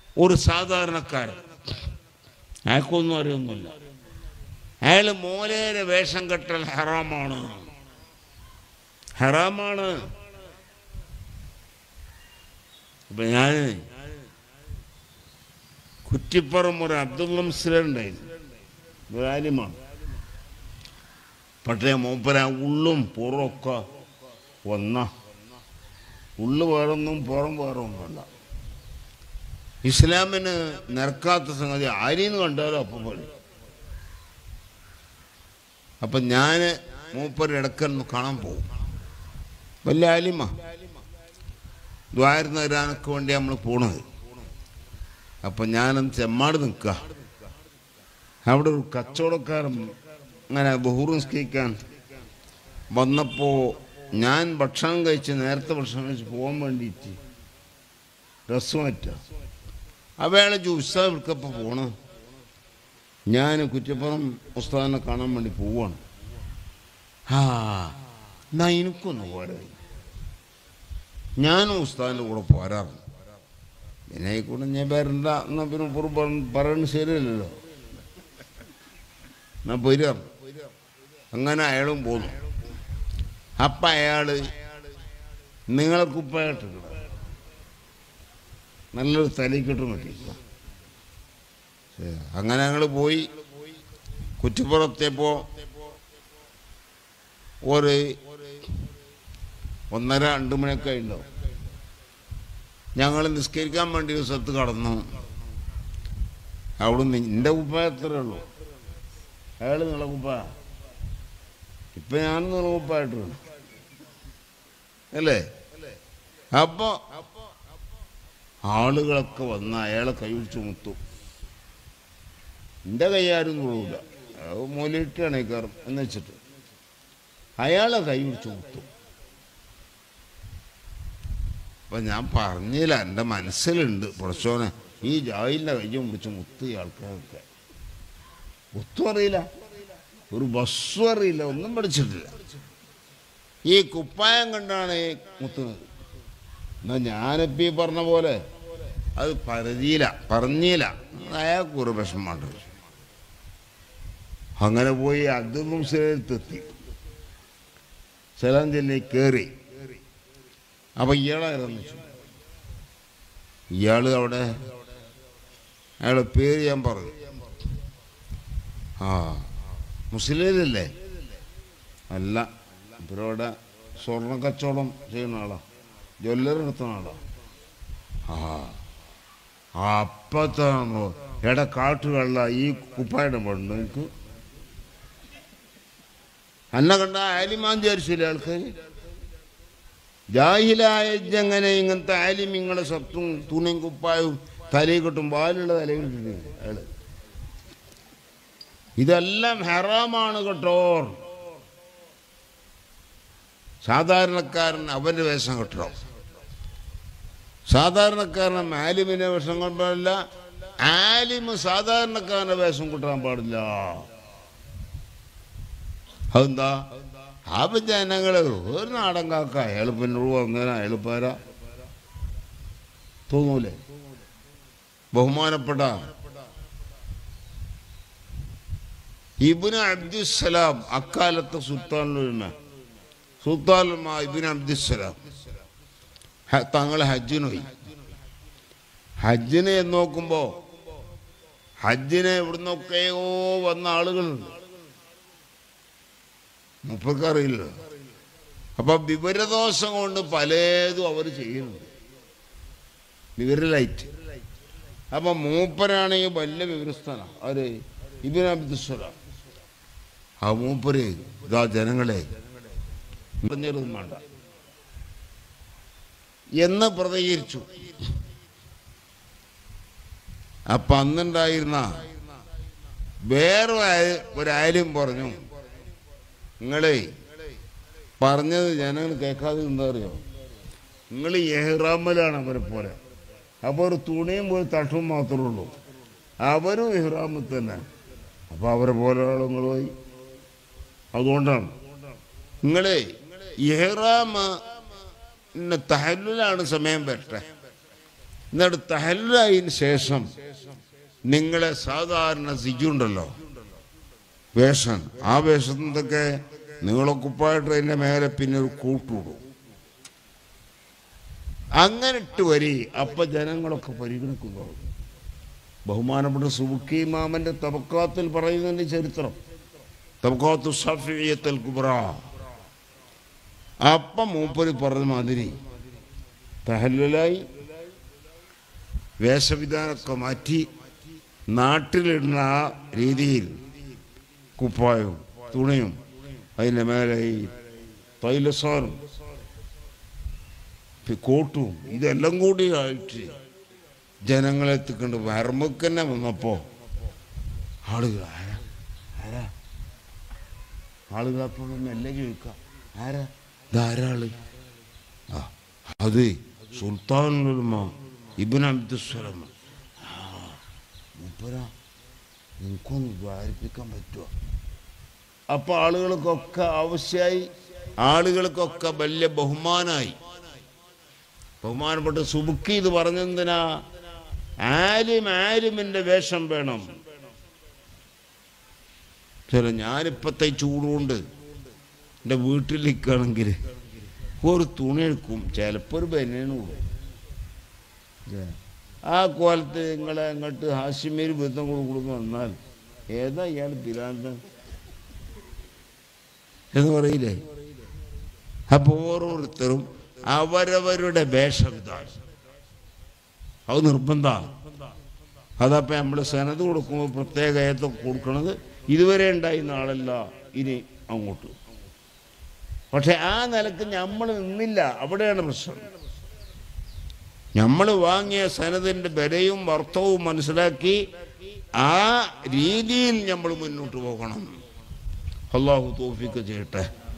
ഒരു സാധാരണക്കാരൻ, അയാൾക്കൊന്നും അറിയൊന്നുമില്ല. അയാൾ മോലേരെ വേഷം കെട്ടൽ ഹറാമാണ്, ഹറാമാണ്. അപ്പം ഞാൻ കുറ്റിപ്പുറം ഒരു അബ്ദുള്ള മുസ്ലിമുണ്ടായിരുന്നു, ആലിമാണ്. പക്ഷേ മൂപ്പര ഉള്ളും പുറമൊക്കെ ഒന്നാ, ഉള്ളു വേറൊന്നും പുറം വേറെ ഒന്നുമല്ല. ഇസ്ലാമിന് നിരക്കാത്ത സംഗതി ആരെന്ന് കണ്ടാലും അപ്പം പോലെ. അപ്പം ഞാൻ മൂപ്പര് ഇടയ്ക്കൊന്ന് കാണാൻ പോകും. വലിയ ആലിമ, ദ്വാരം തരാനൊക്കെ വേണ്ടി നമ്മൾ പോണത്. അപ്പം ഞാനൊന്ന് ചെമ്മാട് നിൽക്കുക. അവിടെ ഒരു കച്ചവടക്കാരൻ അങ്ങനെ ബഹൂറ് നിസ്കരിക്കാൻ വന്നപ്പോൾ ഞാൻ ഭക്ഷണം കഴിച്ച്, നേരത്തെ ഭക്ഷണം കഴിച്ച് പോകാൻ വേണ്ടിയിട്ട് ഡ്രസ്സ് മാറ്റുക. അവയാളെ ഉസ്താദ് വിളിക്കപ്പോൾ പോണ്. ഞാൻ കുറ്റിപ്പുറം ഉസ്താദിനെ കാണാൻ വേണ്ടി പോവാണ്. എന്നാ എനിക്കൊന്ന് പോരാ, ഞാനും ഉസ്താദിൻ്റെ കൂടെ പോരാറുണ്ട്. പിന്നെ കൂടെ ഞാൻ വരണ്ട എന്നാൽ പിന്നെ പറയുന്നത് ശരിയല്ലല്ലോ, എന്നാ പോരാറ്. അങ്ങനെ അയാളും പോന്നു. അപ്പം അയാൾ നിങ്ങളെ കുപ്പായിട്ടില്ല, നല്ലൊരു തലയ്ക്കിട്ടും കിട്ടി. അങ്ങനെ ഞങ്ങൾ പോയി. കുറ്റിപ്പുറത്തെപ്പോൾ ഒരു 1:30-2 മണിയൊക്കെ ഉണ്ടാവും. ഞങ്ങൾ നിസ്കരിക്കാൻ വേണ്ടി ഒരു സ്ഥലത്ത് കടന്നു. അവിടെ എൻ്റെ കുപ്പായ എത്രയേ ഉള്ളൂ, അയാൾ നിങ്ങളെ കുപ്പായ. ഇപ്പം ഞാൻ നിങ്ങളെ കുപ്പായിട്ടുണ്ട് അല്ലേ? അപ്പോൾ ആളുകളൊക്കെ വന്ന് അയാളെ കൈ പിടിച്ച് മുത്തും. എൻ്റെ കൈ ആരും തൊഴില്ല, മൂലയിട്ടാണ് കയറും എന്ന് വെച്ചിട്ട് അയാളെ കൈ പിടിച്ച് മുത്തും. അപ്പം ഞാൻ പറഞ്ഞില്ല, എൻ്റെ മനസ്സിലുണ്ട് കുറച്ചോനെ ഈ ജാഹിലിൻ്റെ കയ്യും പിടിച്ച് മുത്ത് ഈ ആൾക്കാരൊക്കെ. ഒത്തും അറിയില്ല, ഒരു ബസ്സും അറിയില്ല, ഒന്നും പഠിച്ചിട്ടില്ല. ഈ കുപ്പായം കണ്ടാണ് ഈ മുത്തുന്നത്. എന്നാൽ ഞാനിപ്പോൾ ഈ പറഞ്ഞ പോലെ അത് പറഞ്ഞില്ല, അയാൾക്കൊരു വിഷമമുണ്ട്. അങ്ങനെ പോയി അബ്ദുൽ സ്ഥലത്തെത്തി, സലാം ചൊല്ലി കയറി. അപ്പം ഇയാളായിരുന്നു വെച്ചു. ഇയാൾ അവിടെ അയാളുടെ പേര് ഞാൻ പറഞ്ഞു. മുസ്ലിമല്ലേ? അല്ല, ഇവരവിടെ സ്വർണ്ണ കച്ചവടം ചെയ്യുന്ന ആളാ, ജ്വല്ലറി നടത്തുന്ന ആളാ. അപ്പത്താണോ കാട്ടുകള്ള ഈ കുപ്പായിടം പണ്ട് എനിക്ക് അന്നെ കണ്ട ആലിമാൻ വിചാരിച്ചില്ല ആൾക്കാർ. ജാഹിലായങ്ങനെ ഇങ്ങനത്തെ ആലിം ഇങ്ങളെ സത്തും തുണിയും കുപ്പായവും തലയിൽ കിട്ടും, വാലുള്ള തലയിൽ കിട്ടുന്നത് അയാള്. ഇതെല്ലാം ഹറാമാണ് കേട്ടോ. സാധാരണക്കാരൻ അവൻ്റെ വേഷം കെട്ടണം. സാധാരണക്കാരൻ ആലിമിനെ വേഷം കെട്ടാൻ പാടില്ല, ആലിമ് സാധാരണക്കാരൻ്റെ വേഷം കിട്ടാൻ പാടില്ല. അതെന്താ? അപ്പം ജനങ്ങൾ ഒരു നാടൻ കാക്ക, അയാൾ പിന്നെ അങ്ങനെ അയാൾ പോരാ തോന്നൂലേ? ബഹുമാനപ്പെട്ട ഇബ്നു അബ്ദുസ്സലാം, അക്കാലത്തെ സുൽത്താനുൽ ഇബ്നു അബ്ദുസ്സലാം തങ്ങൾ ഹജ്ജിന് പോയി. ഹജ്ജിനെ നോക്കുമ്പോൾ ഹജ്ജിനെ ഇവിടുന്നൊക്കെയോ വന്ന ആളുകളുണ്ട്, മുപ്പർക്കറിയില്ല. അപ്പം വിവരദോഷം കൊണ്ട് പലതും അവർ ചെയ്യുന്നുണ്ട്, വിവരലായിട്ട്. അപ്പം മൂപ്പരാണെങ്കിൽ വലിയ വിവരസ്ഥാനാണ്. അവർ ഇബ്നു അബ്ദുസ്സലാം. ആ മൂപ്പര് ഇതാ ജനങ്ങളെ പറഞ്ഞതൊന്നും വേണ്ട എന്ന് പ്രതികരിച്ചു. അപ്പം അന്നുണ്ടായിരുന്ന വേറെ ഒരാരും പറഞ്ഞു, നിങ്ങളെ പറഞ്ഞത് ജനങ്ങൾ കേൾക്കാതെ എന്താ അറിയോ, നിങ്ങൾ എഹ്റാമിലാണ് അവരെ പോലെ. അപ്പോൾ ഒരു തുണിയും ഒരു തട്ടും മാത്രമേ ഉള്ളൂ, അവരും ഇഹ്റാമിൽ തന്നെ. അപ്പോൾ അവരെ പോലെ നിങ്ങൾ പോയി. അതുകൊണ്ടാണ് നിങ്ങളെ ഇഹ്റാം തഹല്ലുലാണ് സമയം വരട്ടെ, എന്നിട്ട് തഹല്ലുലായതിന് ശേഷം നിങ്ങളെ സാധാരണ സിജുണ്ടല്ലോ വേഷം, ആ വേഷത്തിനൊക്കെ നീളക്കുപ്പായിട്ട് അതിൻ്റെ മേലെ പിന്നെ ഒരു കൂട്ടുവിടും. അങ്ങനെ ഇട്ട് വരി. അപ്പം ജനങ്ങളൊക്കെ പരിഗണിക്കുന്നു. ബഹുമാനപ്പെട്ട സുബുക്കി ഇമാമൻ്റെ തബക്കാത്തിൽ പറയുന്നതിൻ്റെ ചരിത്രം, തബക്കാത്തു മുസാഫിർ കുബ്ര. അപ്പം മൂപ്പര് പറഞ്ഞ മാതിരി തഹല്ലുലായി വേഷവിധാനമൊക്കെ മാറ്റി നാട്ടിലിടുന്ന ആ രീതിയിൽ കുപ്പായവും തുണിയും അതിൻ്റെ മേലെ ഈ തൈലസാറും കോട്ടും ഇതെല്ലാം കൂടി ആയിട്ട് ജനങ്ങളെത്തിക്കൊണ്ട് വരമ്പക്ക് തന്നെ വന്നപ്പോൾ ആളുകൾ ആളുകളപ്പോൾ മെല്ലെ ചോദിക്കാം, ആരാ ധാരാള്? അത് സുൽത്താനുലുലമ ഇബ്നു അബ്ദുസ്സലാം. മൂപ്പരാ, നിങ്ങൾക്കൊന്ന് ദ്വാരിപ്പിക്കാൻ പറ്റുമോ? അപ്പോൾ ആളുകൾക്കൊക്കെ ആവശ്യമായി, ആളുകൾക്കൊക്കെ വലിയ ബഹുമാനമായി. ബഹുമാനപ്പെട്ട സുബുക്കി ഇത് പറഞ്ഞെന്തിനാ? ആലിമിൻ്റെ വേഷം വേണം. ചില ഞാനിപ്പത്തെ ചൂടുകൊണ്ട് എൻ്റെ വീട്ടിലേക്കാണെങ്കിൽ ഒരു തുണി എടുക്കും, ചിലപ്പോൾ ഒരു ബനിയനും കൊടുക്കും. ആ കോലത്ത് നിങ്ങളെ അങ്ങോട്ട് ഹാഷിമേരി ബന്ധം കൊടുക്കുന്നു വന്നാൽ ഏതാ ഇയാൾ പിരാന്തൻ എന്ന് പറയില്ലേ? അപ്പോൾ ഓരോരുത്തരും അവരവരുടെ വേഷവിധാനം അത് നിർബന്ധമാണ്. അതപ്പോൾ നമ്മൾ സനത് കൊടുക്കുമ്പോൾ പ്രത്യേക ഏതൊക്കെ കൊടുക്കണത് ഇതുവരെ ഉണ്ടായിരുന്ന ആളല്ല ഇനി അങ്ങോട്ട്. പക്ഷെ ആ നിലക്ക് നമ്മൾ നിന്നില്ല, അവിടെയാണ് പ്രശ്നം. നമ്മൾ വാങ്ങിയ സനതിൻ്റെ വിലയും അർത്ഥവും മനസ്സിലാക്കി ആ രീതിയിൽ നമ്മൾ മുന്നോട്ട് പോകണം. അല്ലാഹു തൗഫീഖ് ചെയ്യട്ടെ.